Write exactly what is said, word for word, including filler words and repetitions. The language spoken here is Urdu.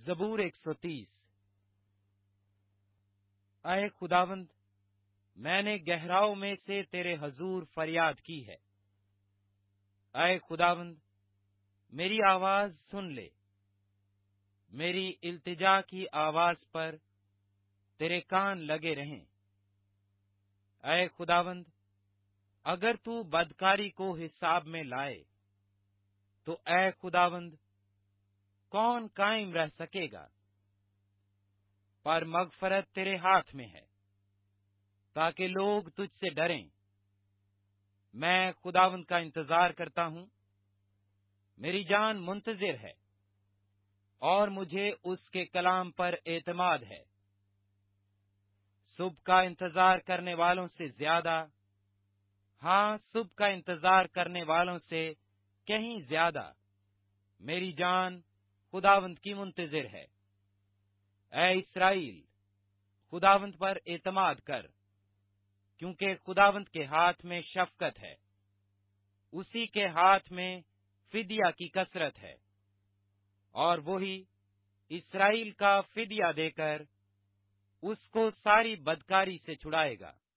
زبور ایک سو تیس۔ اے خداوند، میں نے گہراؤں میں سے تیرے حضور فریاد کی ہے۔ اے خداوند، میری آواز سن لے، میری التجا کی آواز پر تیرے کان لگے رہیں۔ اے خداوند، اگر تو بدکاری کو حساب میں لائے تو اے خداوند، کون قائم رہ سکے گا؟ پر مغفرت تیرے ہاتھ میں ہے، تاکہ لوگ تجھ سے ڈریں۔ میں خداوند کا انتظار کرتا ہوں، میری جان منتظر ہے، اور مجھے اس کے کلام پر اعتماد ہے۔ صبح کا انتظار کرنے والوں سے زیادہ، ہاں صبح کا انتظار کرنے والوں سے کہیں زیادہ میری جان خداوند کی منتظر ہے۔ اے اسرائیل، خداوند پر اعتماد کر، کیونکہ خداوند کے ہاتھ میں شفقت ہے، اسی کے ہاتھ میں فدیہ کی کثرت ہے، اور وہی اسرائیل کا فدیہ دے کر اس کو ساری بدکاری سے چھڑائے گا۔